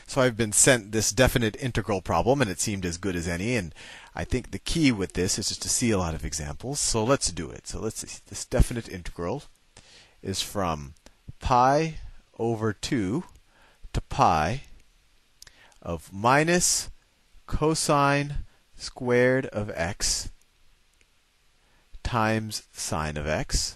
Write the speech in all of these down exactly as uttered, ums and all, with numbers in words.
So I've been sent this definite integral problem, and it seemed as good as any. And I think the key with this is just to see a lot of examples. So let's do it. So let's see. This definite integral is from pi over two to pi of minus cosine squared of x times sine of x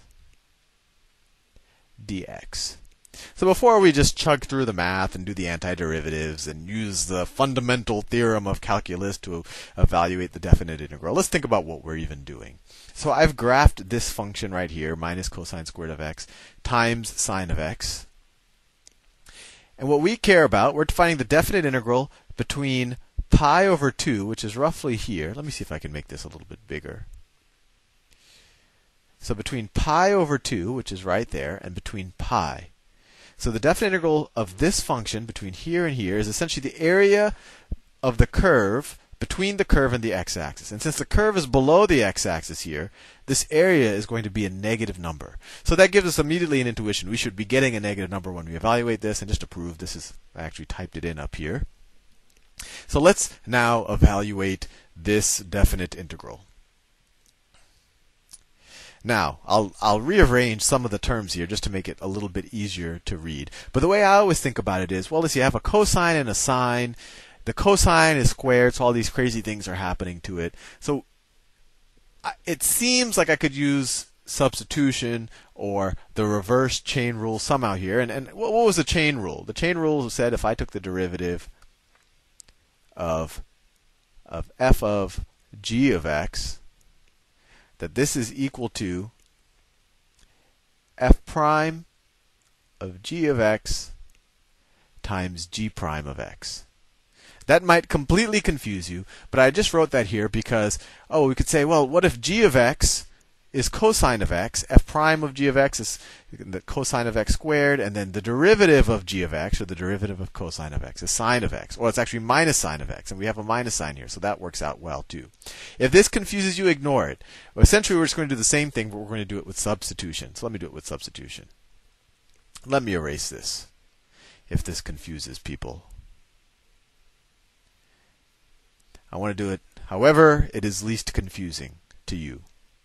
dx. So before we just chug through the math and do the antiderivatives and use the fundamental theorem of calculus to evaluate the definite integral, let's think about what we're even doing. So I've graphed this function right here, minus cosine squared of x times sine of x. And what we care about, we're finding the definite integral between pi over two, which is roughly here. Let me see if I can make this a little bit bigger. So between pi over two, which is right there, and between pi. So the definite integral of this function between here and here is essentially the area of the curve between the curve and the x-axis. And since the curve is below the x-axis here, this area is going to be a negative number. So that gives us immediately an intuition. We should be getting a negative number when we evaluate this. And just to prove, this is, I actually typed it in up here. So let's now evaluate this definite integral. Now, I'll, I'll rearrange some of the terms here just to make it a little bit easier to read. But the way I always think about it is, well, let's see, you have a cosine and a sine. The cosine is squared, so all these crazy things are happening to it. So it seems like I could use substitution or the reverse chain rule somehow here. And, and what was the chain rule? The chain rule said if I took the derivative of, of f of g of x, that this is equal to f prime of g of x times g prime of x. That might completely confuse you, but I just wrote that here because, oh, we could say, well, what if g of x is cosine of x? F prime of g of x is the cosine of x squared, and then the derivative of g of x, or the derivative of cosine of x, is sine of x. Or it's actually minus sine of x, and we have a minus sign here, so that works out well too. If this confuses you, ignore it. Well, essentially, we're just going to do the same thing, but we're going to do it with substitution. So let me do it with substitution. Let me erase this, if this confuses people. I want to do it however it is least confusing to you.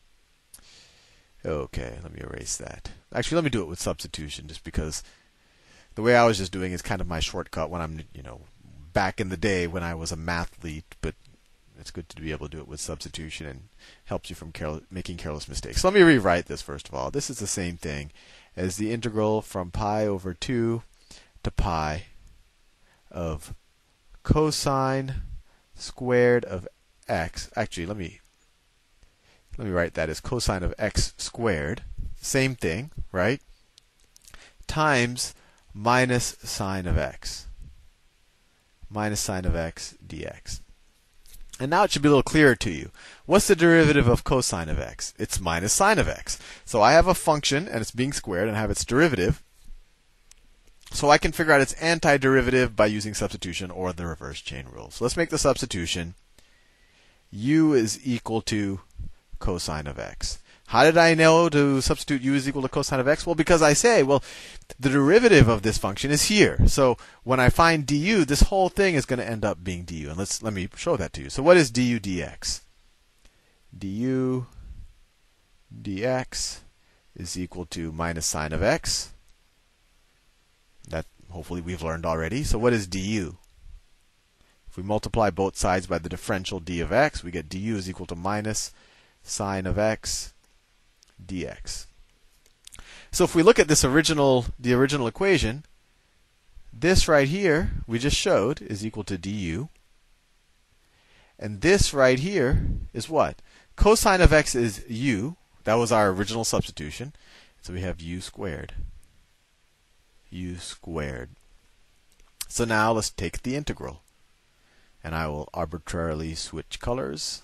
Okay, let me erase that. Actually, let me do it with substitution, just because the way I was just doing is kind of my shortcut when I'm, you know, back in the day when I was a mathlete. But it's good to be able to do it with substitution and helps you from carel- making careless mistakes. So let me rewrite this first of all. This is the same thing as the integral from pi over two to pi of cosine squared of x. Actually, let me let me write that as cosine of x squared. Same thing, right? Times minus sine of x. Minus sine of x dx. And now it should be a little clearer to you. What's the derivative of cosine of x? It's minus sine of x. So I have a function, and it's being squared, and I have its derivative. So I can figure out its antiderivative by using substitution or the reverse chain rule. So let's make the substitution. U is equal to cosine of x. How did I know to substitute u is equal to cosine of x? Well, because I say, well, the derivative of this function is here. So when I find du, this whole thing is going to end up being du. And let's let me show that to you. So what is du dx? Du dx is equal to minus sine of x. That hopefully we've learned already. So what is du? If we multiply both sides by the differential d of x, we get du is equal to minus sine of x dx. So if we look at this original, the original equation, this right here we just showed is equal to du. And this right here is what? Cosine of x is u. That was our original substitution. So we have u squared. U squared. So now let's take the integral. And I will arbitrarily switch colors.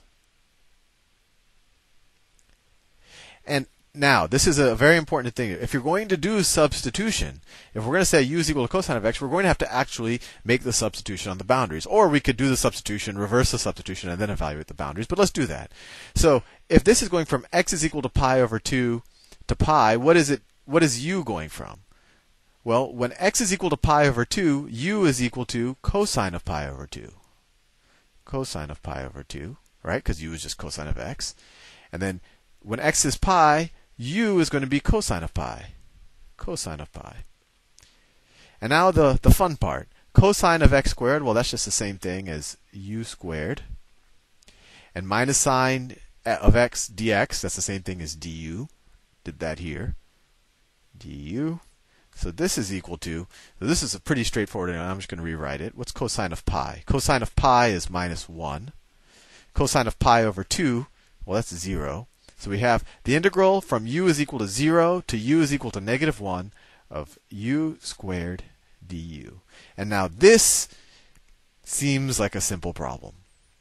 And now, this is a very important thing. If you're going to do substitution, if we're going to say u is equal to cosine of x, we're going to have to actually make the substitution on the boundaries. Or we could do the substitution, reverse the substitution, and then evaluate the boundaries. But let's do that. So if this is going from x is equal to pi over two to pi, what is it? What is u going from? Well, when x is equal to pi over two, u is equal to cosine of pi over two. Cosine of pi over two, right? Because u is just cosine of x. And then when x is pi, u is going to be cosine of pi. Cosine of pi. And now the, the fun part. Cosine of x squared, well, that's just the same thing as u squared. And minus sine of x dx, that's the same thing as du. Did that here. Du. So this is equal to, so this is a pretty straightforward, I'm just going to rewrite it. What's cosine of pi? Cosine of pi is minus one. Cosine of pi over two, well, that's zero. So we have the integral from u is equal to zero to u is equal to negative one of u squared du. And now this seems like a simple problem.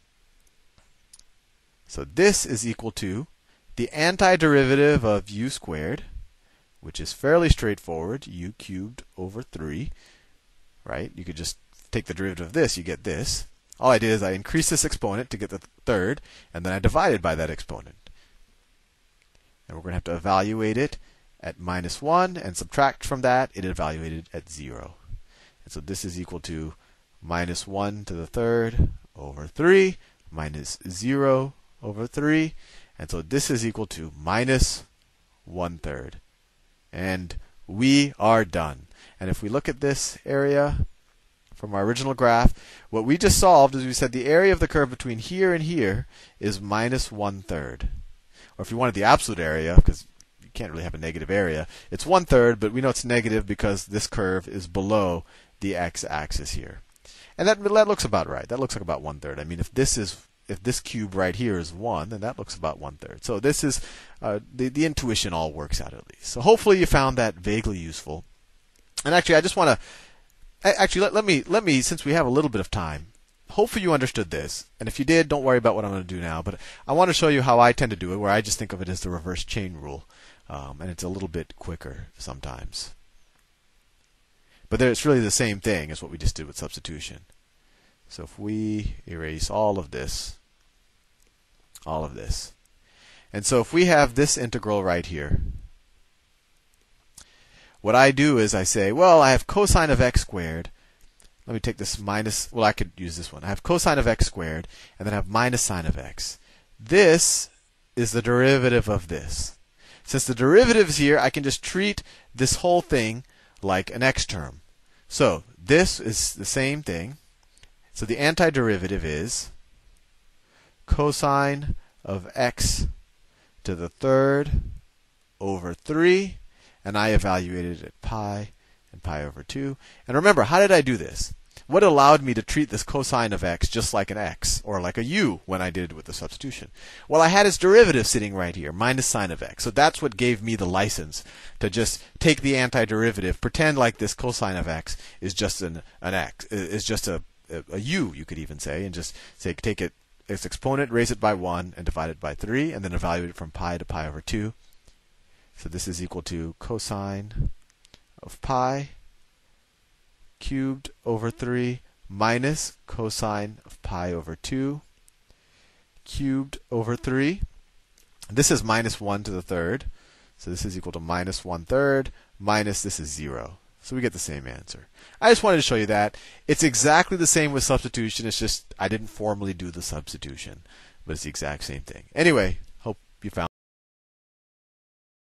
So this is equal to the antiderivative of u squared, which is fairly straightforward, u cubed over three, right? You could just take the derivative of this, you get this. All I did is I increased this exponent to get the third, and then I divided by that exponent. And we're going to have to evaluate it at minus one, and subtract from that, it evaluated at zero. And so this is equal to minus one to the third over three, minus zero over three. And so this is equal to minus one third. And we are done. And if we look at this area from our original graph, what we just solved is we said the area of the curve between here and here is minus one third. Or if you wanted the absolute area, because you can't really have a negative area, it's one third, but we know it's negative because this curve is below the x-axis here. And that, that looks about right. That looks like about one third. I mean, if this is if this cube right here is one, then that looks about one third. So this is uh, the the intuition all works out at least. So hopefully you found that vaguely useful. And actually, I just want to actually let, let me let me since we have a little bit of time. Hopefully you understood this. And if you did, don't worry about what I'm going to do now. But I want to show you how I tend to do it, where I just think of it as the reverse chain rule, um, and it's a little bit quicker sometimes. But there, it's really the same thing as what we just did with substitution. So if we erase all of this, all of this. And so if we have this integral right here, what I do is I say, well, I have cosine of x squared. Let me take this minus, well, I could use this one. I have cosine of x squared, and then I have minus sine of x. This is the derivative of this. Since the derivative is here, I can just treat this whole thing like an x term. So this is the same thing. So the antiderivative is cosine of x to the third over three, and I evaluated it at pi and pi over two. And remember, how did I do this? What allowed me to treat this cosine of x just like an x, or like a u when I did it with the substitution? Well, I had its derivative sitting right here, minus sine of x. So that's what gave me the license to just take the antiderivative, pretend like this cosine of x is just an, an x, is just a, a, a u, you could even say, and just say take it its exponent, raise it by one, and divide it by three, and then evaluate it from pi to pi over two. So this is equal to cosine of pi cubed over three minus cosine of pi over two cubed over three. This is minus one to the third. So this is equal to minus one third minus this is zero. So we get the same answer. I just wanted to show you that. It's exactly the same with substitution. It's just I didn't formally do the substitution. But it's the exact same thing. Anyway, hope you found